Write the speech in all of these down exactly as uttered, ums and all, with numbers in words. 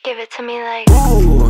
Give it to me like ooh.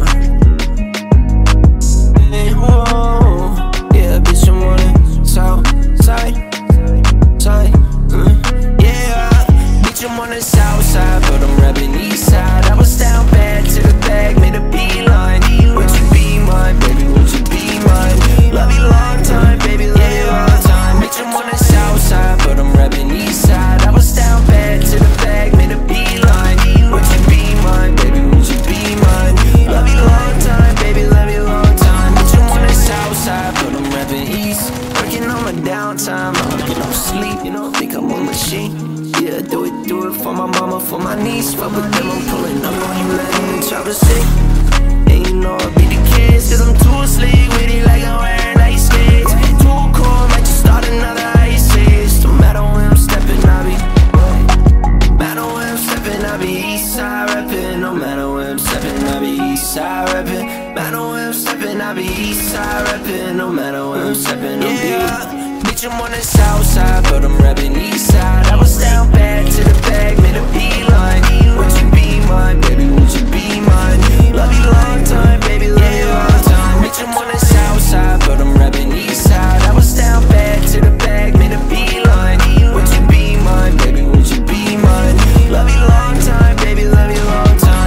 Hey, whoa. Yeah, bitch, I'm on it. South side, side, mm. Yeah, bitch, I'm on the south side, but I'm rapping east side. I was down bad to the bag, made a beeline. Would you be mine, baby? Would you be mine? Love you long time, baby, love you long time. Bitch, I'm on the south side, but I'm rapping east side. I was down bad to the bag, made a beeline. Would you be mine, baby? Would you be mine? Love you long time, baby, love you long time. Bitch, I'm on the south side, but I'm rapping east. Working on my downtime, I don't get no sleep. You don't think I'm a machine? Yeah, do it, do it for my mama, for my niece. Fuck with them, I'm pulling up on you, letting the chopper sing. And you know I beat the kids, cause I'm too slick with it like I'm wearing ice skates. Too cold, might just start another ice age. No matter where I'm stepping, I be no matter where I'm stepping, I be east side reppin'. No matter where I'm stepping, I be east side reppin'. Matter where I'm stepping, I be east side reppin'. No matter where I'm steppin', I'm yeah. Bitch, I'm on the south side, but I'm rapping east side. I was down bad to the bag, made a beeline. Would you be mine, baby? Would you be mine? Love you long time, baby, love you long time. Bitch, I'm on the south side, but I'm rapping east side. I was down bad to the bag, made a beeline. Would you be mine, baby? Would you be mine? Love you long time, baby, love you long time.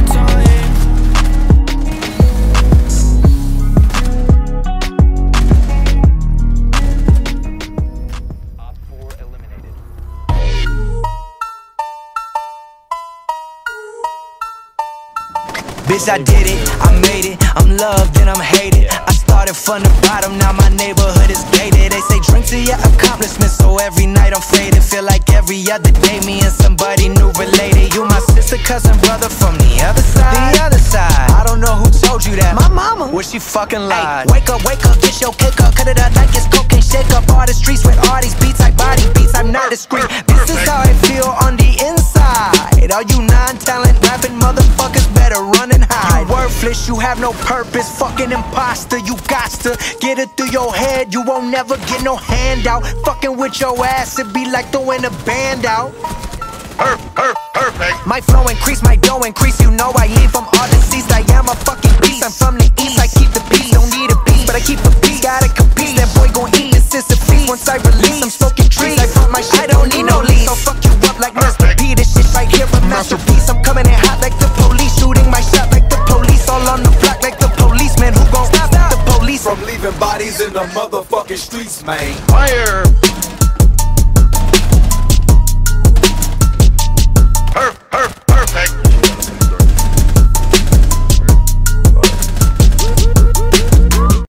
Bitch, I did it, I made it, I'm loved and I'm hated. I started from the bottom, now my neighborhood is gated. They say drink to your accomplishments, so every night I'm faded. Feel like every other day me and somebody new related. You my sister, cousin, brother from the other side. The other side, I don't know who told you that. My mama, well she fucking lied. Ay, wake up, wake up, get your cake up, cut it up like it's cocaine. Shake up all the streets with all these beats, like body beats, I'm not discreet. This is how I feel on the inside. All you non-talent rapping motherfuckers better run and hide. You worthless, you have no purpose, fucking imposter. You got to get it through your head, you won't never get no handout. Fucking with your ass, it be like throwing a band out. Perf, perf, perfect. My flow increase, my dough increase. You know I lean from all the seas. I am a fucking beast. I'm from the east, I keep the peace. Don't need a piece, but I keep a piece. Gotta compete, that boy gon' eat. This is a feast. Once I release, I'm smoking trees. I pump my shit, I don't need no lease. So fuck you up like Master P. This shit right here a masterpiece. I'm coming in hot like the police, shooting my shot like the police. All on the block like the policeman. Who gon' stop the police from leaving bodies in the motherfucking streets, man? Fire.